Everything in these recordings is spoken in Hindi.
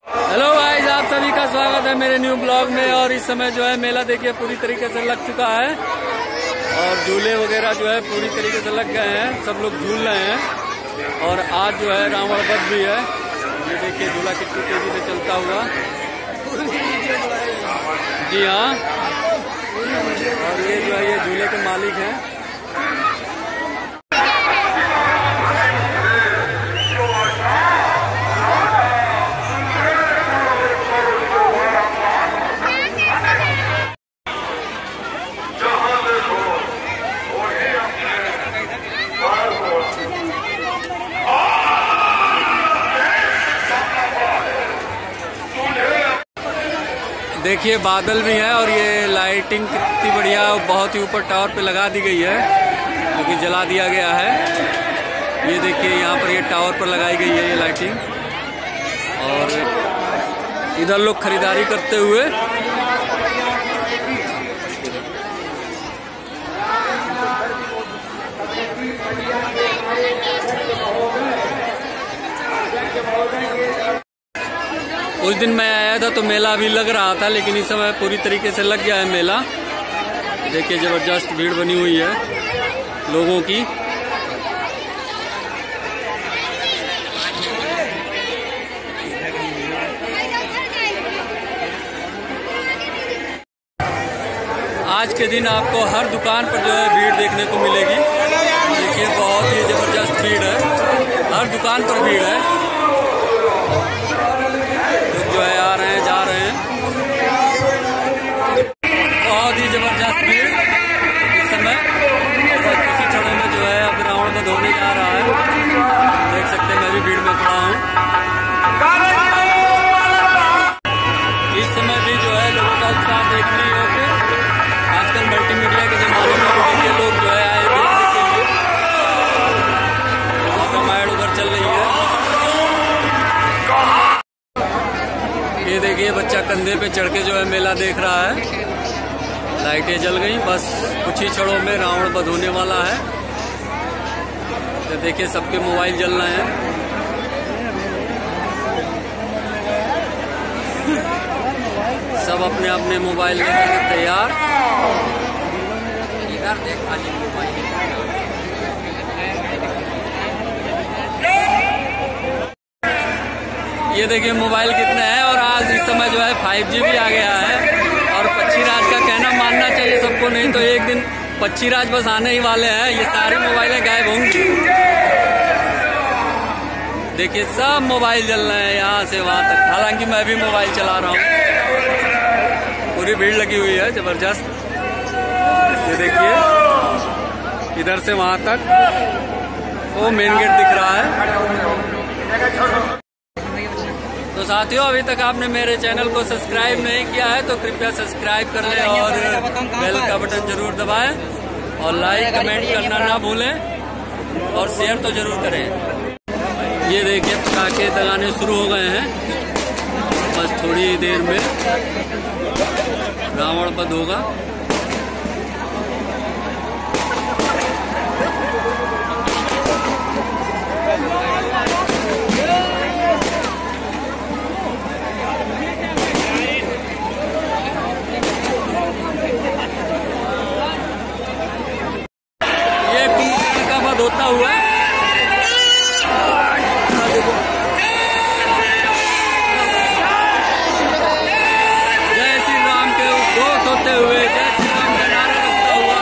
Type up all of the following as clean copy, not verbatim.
हेलो गाइस, आप सभी का स्वागत है मेरे न्यू ब्लॉग में। और इस समय जो है मेला देखिए पूरी तरीके से लग चुका है और झूले वगैरह जो है पूरी तरीके से लग गए हैं, सब लोग झूल रहे हैं। और आज जो है रावण वध भी है। ये देखिए झूला कितनी तेजी से चलता हुआ। जी हाँ, और ये जो है ये झूले के मालिक हैं। देखिए बादल भी है और ये लाइटिंग कितनी बढ़िया, बहुत ही ऊपर टावर पे लगा दी गई है, क्योंकि जला दिया गया है। ये देखिए यहाँ पर ये टावर पर लगाई गई है ये लाइटिंग। और इधर लोग खरीदारी करते हुए। उस दिन मैं आया था तो मेला अभी लग रहा था, लेकिन इस समय पूरी तरीके से लग गया है मेला। देखिए जबरदस्त भीड़ बनी हुई है लोगों की। आज के दिन आपको हर दुकान पर जो है भीड़ देखने को मिलेगी। देखिए बहुत ही जबरदस्त भीड़ है, हर दुकान पर भीड़ है। जो है आ रहे हैं जा रहे हैं, बहुत ही जबरदस्त भीड़ इस समय। किसी क्षण में जो है अब रावण वध होने जा रहा है। देख सकते हैं मैं भी भीड़ में खड़ा हूँ। इस समय भी जो है लोगों का उत्साह देखने योग्य। आजकल मल्टीमीडिया के जमाने में देखिए लोग जो है आए देखने के लिए। रामायण उधर चल रही है। ये देखिए बच्चा कंधे पे चढ़ के जो है मेला देख रहा है। लाइटें जल गई, बस कुछ ही क्षणों में रावण वध होने वाला है। तो देखिए सबके मोबाइल जल रहे हैं। सब अपने अपने मोबाइल लेने के तैयार। इधर देख खाली मोबाइल। ये देखिए मोबाइल कितने हैं। और आज इस समय जो है 5G भी आ गया है। और पक्षीराज का कहना मानना चाहिए सबको, नहीं तो एक दिन पक्षीराज बस आने ही वाले हैं। ये सारी मोबाइलें गायब होंगी। देखिए सब मोबाइल जल रहे हैं यहाँ से वहां तक। हालांकि मैं भी मोबाइल चला रहा हूँ। पूरी भीड़ लगी हुई है जबरदस्त। ये देखिए इधर से वहां तक वो मेन गेट दिख रहा है। तो साथियों, अभी तक आपने मेरे चैनल को सब्सक्राइब नहीं किया है तो कृपया सब्सक्राइब कर लें और बेल का बटन जरूर दबाएं। और लाइक कमेंट करना ना भूलें और शेयर तो जरूर करें। ये देखिए पटाखे दगाने शुरू हो गए हैं। बस थोड़ी देर में रावण वध होगा। होता हुआ जय श्री राम के उद्घोष होते हुए, जय श्री राम का नारा लगता हुआ।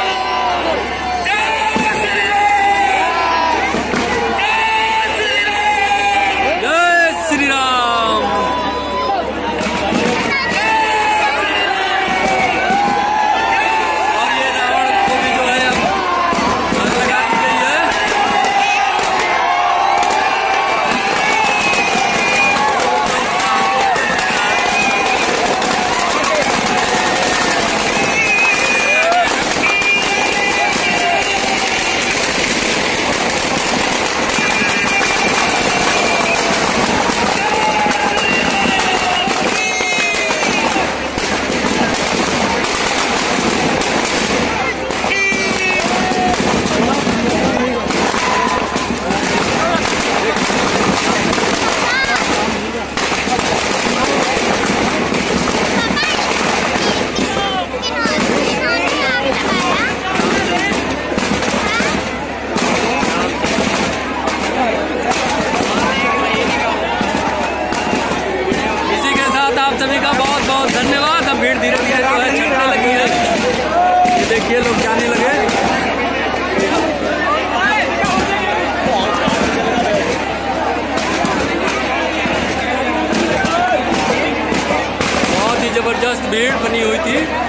जय श्री राम। और ये रावण को भी जो है अब लगा दी गई है। धन्यवाद। अब भीड़ धीरे धीरे जो है छटने लगी है। ये देखिए लोग जाने लगे। बहुत ही जबरदस्त भीड़ बनी हुई थी।